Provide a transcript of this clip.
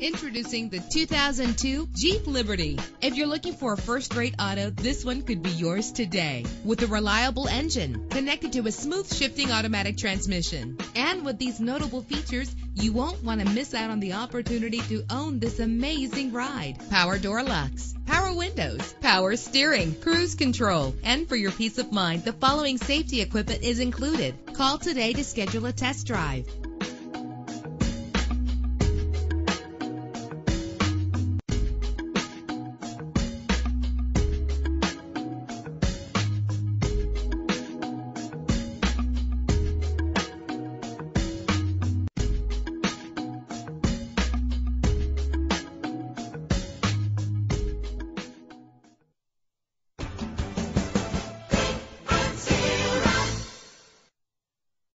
Introducing the 2002 Jeep Liberty. If you're looking for a first-rate auto, this one could be yours today. With a reliable engine connected to a smooth shifting automatic transmission. And with these notable features, you won't want to miss out on the opportunity to own this amazing ride. Power door locks, power windows, power steering, cruise control. And for your peace of mind, the following safety equipment is included. Call today to schedule a test drive.